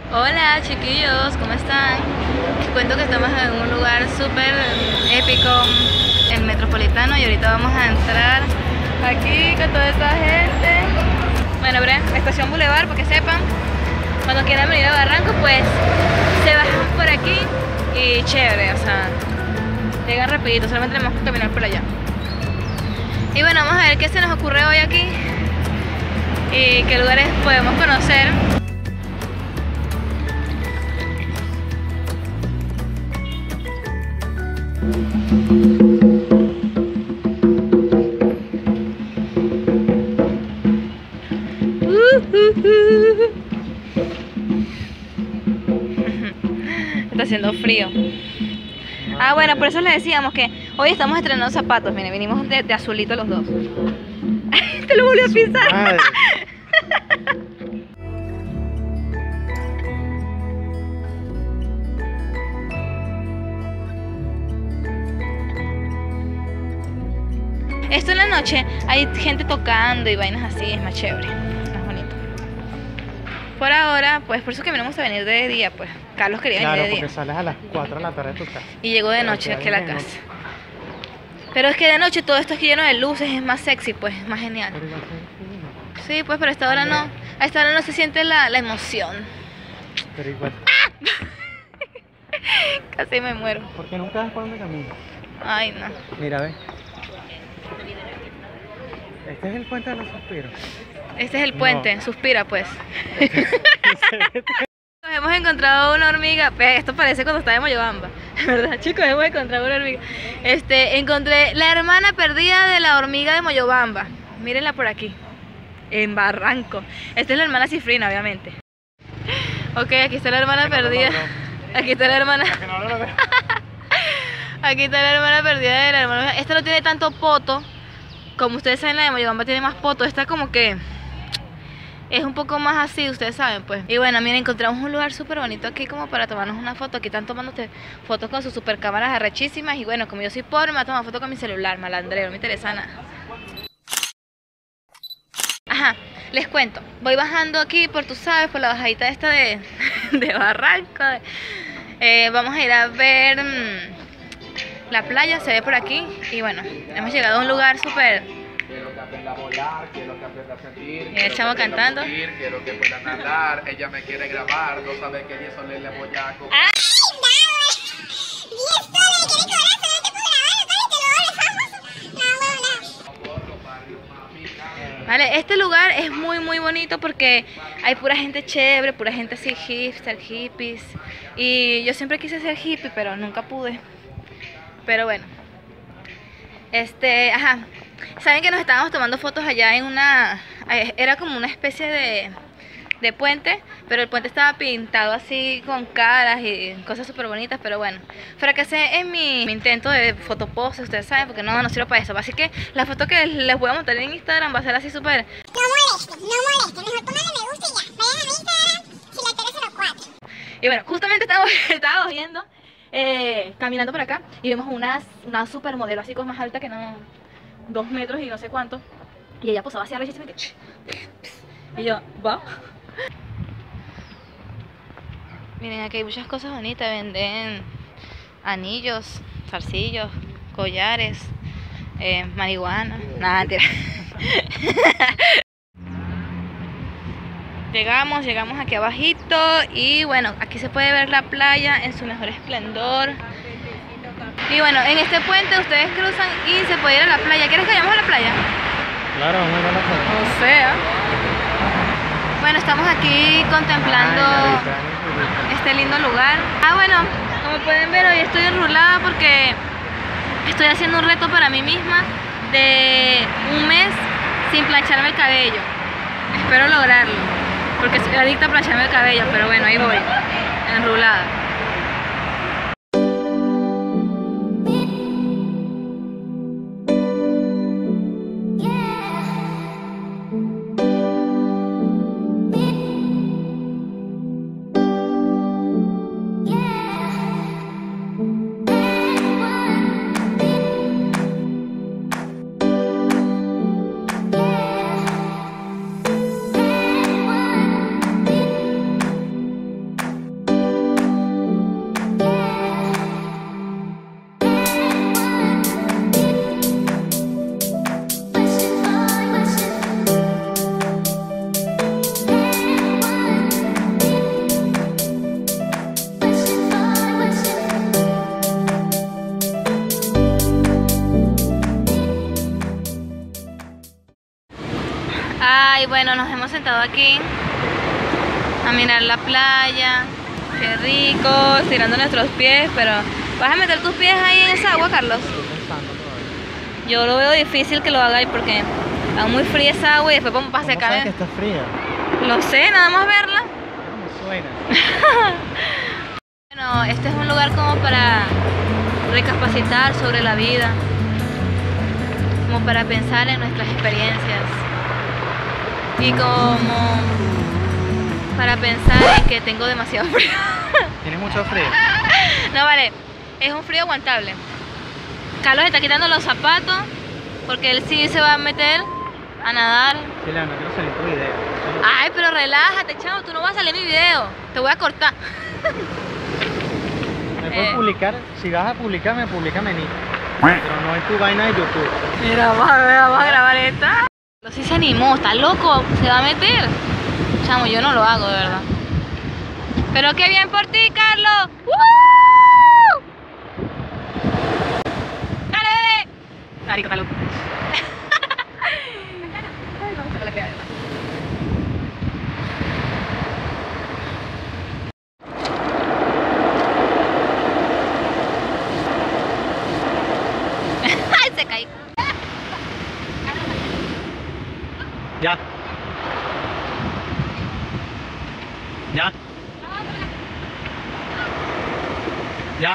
Hola chiquillos, ¿cómo están? Les cuento que estamos en un lugar súper épico, el Metropolitano, y ahorita vamos a entrar aquí con toda esta gente. Bueno, Estación Boulevard, para que sepan, cuando quieran venir a Barranco, pues se bajan por aquí y chévere, o sea, llegan rapidito, solamente tenemos que caminar por allá. Y bueno, vamos a ver qué se nos ocurre hoy aquí y qué lugares podemos conocer. Está haciendo frío. Ah, bueno, por eso les decíamos que hoy estamos estrenando zapatos. Miren, vinimos de azulito los dos. Te lo volví a pisar. Esto en la noche hay gente tocando y vainas así, es más chévere, más bonito. Por ahora, pues por eso que venimos a venir de día, pues Carlos quería venir de día. Claro, porque sales a las 4 de la tarde de tu casa. Y llegó de noche aquí a la casa. Pero es que de noche todo esto aquí lleno de luces, es más sexy, pues, es más genial. Sí, pues, pero a esta hora no. A esta hora no se siente la emoción. Pero igual. Casi me muero. Porque nunca ves por dónde caminas. Ay, no. Mira, ve. Este es el puente de los suspiros. Este es el puente, No. Suspira, pues. Hemos encontrado una hormiga. Esto parece cuando estaba en Moyobamba, ¿verdad, chicos? Hemos encontrado una hormiga. Encontré la hermana perdida de la hormiga de Moyobamba. Mírenla por aquí, en Barranco. Esta es la hermana cifrina, obviamente. Ok, aquí está la hermana perdida. Aquí está la hermana. Aquí está la hermana perdida de la hermana. Esta no tiene tanto poto. Como ustedes saben, la de Moyobamba tiene más poto. Esta como que es un poco más así, ustedes saben, pues. Y bueno, miren, encontramos un lugar súper bonito aquí como para tomarnos una foto. Aquí están tomando fotos con sus super cámaras arrechísimas. Y bueno, como yo soy pobre, me voy a tomar foto con mi celular, malandrero, no me interesa nada. Ajá, les cuento. Voy bajando aquí por, tú sabes, por la bajadita esta de Barranco. Vamos a ir a ver la playa, se ve por aquí. Y bueno, hemos llegado a un lugar súper. Quiero que aprenda a volar, quiero que aprenda a sentir. Y el chamo cantando. Quiero que pueda nadar. Ella me quiere grabar. No sabe que 10 soles le voy a comer. ¡Ay, no! 10 soles, ¿quieres cobrar? Solo te puedo grabar, ¿sabes? Te lo doy, famoso. No. Vale, este lugar es muy bonito porque hay pura gente chévere, pura gente así hipster, hippies. Y yo siempre quise ser hippie, pero nunca pude. Pero bueno. Ajá. Saben que nos estábamos tomando fotos allá en una. Era como una especie de puente, pero el puente estaba pintado así con caras y cosas súper bonitas. Pero bueno, fracasé en mi intento de fotopose, ustedes saben, porque no sirvo para eso. Así que la foto que les voy a montar en Instagram va a ser así súper. No moleste, no moleste. Mejor póngale me gusta y ya. Vayan a mi Instagram, Gilatera04. Y bueno, justamente estábamos viendo, caminando por acá y vemos una supermodelo así con más alta que no, 2 metros y no sé cuánto. Y ella posaba así a rechísima y yo, va. Miren, aquí hay muchas cosas bonitas. Venden anillos, zarcillos, collares, marihuana. Nada, mentira. Llegamos aquí abajito y bueno, aquí se puede ver la playa en su mejor esplendor. Y bueno, en este puente ustedes cruzan y se puede ir a la playa. ¿Quieres que vayamos a la playa? Claro, vamos a ir a la playa. O sea. Bueno, estamos aquí contemplando este lindo lugar. Ah, bueno, como pueden ver, hoy estoy enrulada porque estoy haciendo un reto para mí misma de 1 mes sin plancharme el cabello. Espero lograrlo, porque soy adicta a plancharme el cabello, pero bueno, ahí voy, enrulada. sentado aquí a mirar la playa. Qué rico, estirando nuestros pies, pero ¿vas a meter tus pies ahí en esa agua, Carlos? Estoy pensando todavía. Yo lo veo difícil que lo haga ahí porque está muy fría esa agua y después vamos a ¿Cómo secar. sabes que está fría? Lo sé, nada más verla. ¿Cómo suena? Bueno, este es un lugar como para recapacitar sobre la vida, como para pensar en nuestras experiencias y como para pensar en que tengo demasiado frío. ¿Tienes mucho frío? No, vale, es un frío aguantable. Carlos está quitando los zapatos porque él sí se va a meter a nadar. Sí, no quiero salir tu video. Ay, pero relájate, chavo, tú no vas a salir en mi video. Te voy a cortar. ¿Me puedes publicar? Si vas a publicarme, públicame en Instagram. Pero no en tu vaina de YouTube. Mira, vamos a grabar esta. Pero sí se animó, está loco, se va a meter. Chamo, yo no lo hago, de verdad. Pero qué bien por ti, Carlos. ¡Woo! ¡Dale, bebé! Marico, está loco. Ay, vamos a sacar la pegada. Ay, se cayó. Ya. Ya. Ya.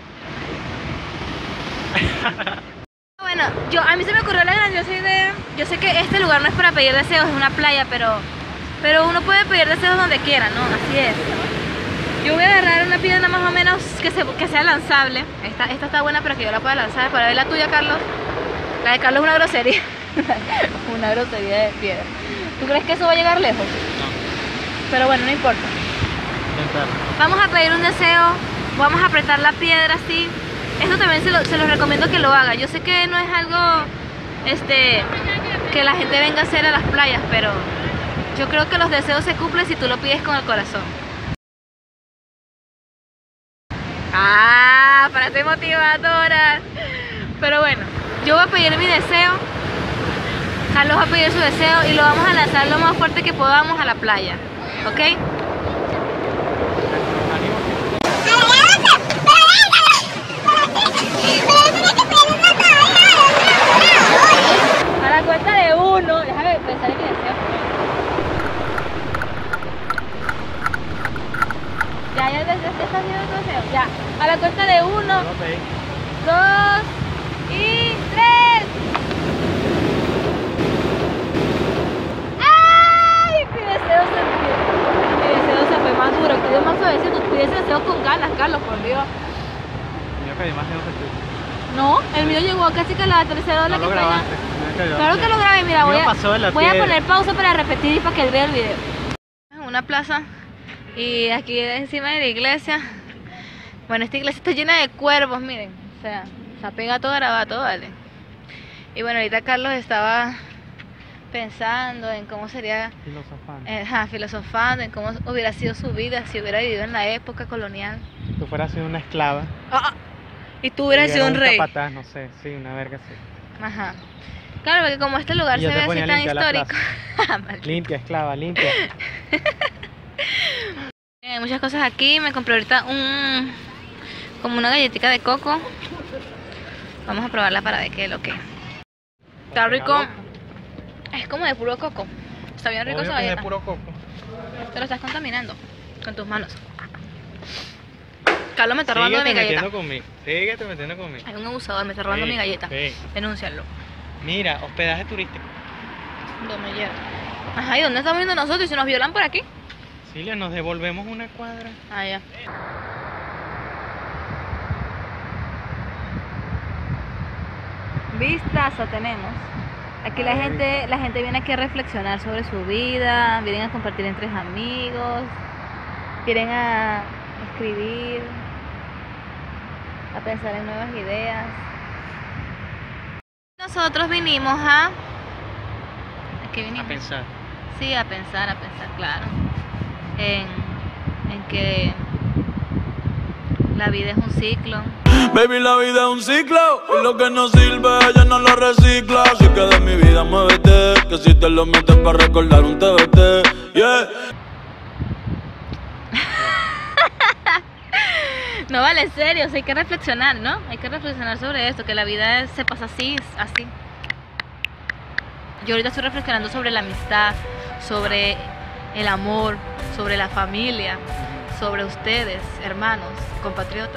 Bueno, a mí se me ocurrió la grandiosa idea. Yo sé que este lugar no es para pedir deseos, es una playa, pero uno puede pedir deseos donde quiera, ¿no? Así es. Yo voy a agarrar una piedra más o menos que sea lanzable. Esta está buena, pero que yo la pueda lanzar. Para ver la tuya, Carlos. La de Carlos es una grosería. Una grosería de piedra. ¿Tú crees que eso va a llegar lejos? No. Pero bueno, no importa. Vamos a pedir un deseo. Vamos a apretar la piedra así. Esto también se los recomiendo que lo haga. Yo sé que no es algo que la gente venga a hacer a las playas, pero yo creo que los deseos se cumplen si tú lo pides con el corazón. Ah, frase motivadora. Pero bueno, yo voy a pedir mi deseo. Carlos va a pedir su deseo y lo vamos a lanzar lo más fuerte que podamos a la playa. ¿Ok? A la cuenta de uno, déjame pensar en mi deseo. Ya estás haciendo tu deseo. Ya. A la cuenta de 1, 2 y 3. ¡Ay! Mi deseo se fue más duro. Pidió más suavecito. Tú pides deseo con ganas, Carlos, por Dios. Yo pedí más lejos que tú. No, el mío llegó casi que a la tercera ola No que lo está allá. grabaste. Claro que lo grabé, mira, El voy mío pasó de la a piedra. poner pausa para repetir y para que él vea el video. En una plaza y aquí encima de la iglesia, bueno, esta iglesia está llena de cuervos, miren, o sea, se apega todo garabato, vale. Y bueno, ahorita Carlos estaba pensando en cómo sería, filosofando en cómo hubiera sido su vida si hubiera vivido en la época colonial. Tú fueras sido una esclava. Y tú hubieras sido un rey. Capataz, no sé, sí, una verga así. Ajá. Claro, porque como este lugar Y se yo te ve así ponía tan limpia la histórico. Limpia, esclava, limpia. Hay muchas cosas aquí. Me compré ahorita como una galletita de coco. Vamos a probarla para ver qué es lo que es. Está rico. Es como de puro coco. Está bien rico esa Obvio que es galleta. de puro coco. Te lo estás contaminando con tus manos. Carlos me está robando mi galleta. Síguete metiendo conmigo. Hay un abusador, me está robando mi galleta. Sí. Denúncialo. Mira, hospedaje turístico. ¿Dónde llega? Ajá, ¿y dónde estamos viendo nosotros? ¿Y si nos violan por aquí? Silvia, nos devolvemos una cuadra. Ah, ya. Vistazo tenemos. Aquí la gente viene aquí a reflexionar sobre su vida, vienen a compartir entre amigos, vienen a escribir, a pensar en nuevas ideas. Nosotros vinimos ¿a qué vinimos? A pensar. Sí, a pensar, claro. En que la vida es un ciclo. Baby, la vida es un ciclo y lo que no sirve ella no lo recicla. Así que de mi vida muévete, que si te lo metes para recordar un TBT. Yeah. No vale, en serio, o sea, hay que reflexionar, ¿no? Hay que reflexionar sobre esto, que la vida se pasa así, así. Yo ahorita estoy reflexionando sobre la amistad, sobre el amor, sobre la familia, sobre ustedes, hermanos, compatriotas.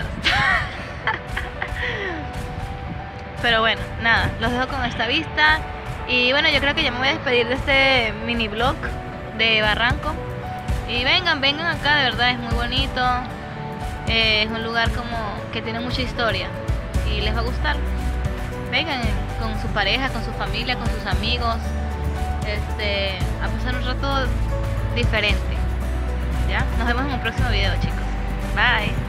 Pero bueno, nada, los dejo con esta vista. Y bueno, yo creo que ya me voy a despedir de este mini vlog de Barranco. Y vengan acá, de verdad es muy bonito. Es un lugar como que tiene mucha historia y les va a gustar. Vengan con su pareja, con su familia, con sus amigos, a pasar un rato diferente. ¿Ya? Nos vemos en un próximo video, chicos. Bye.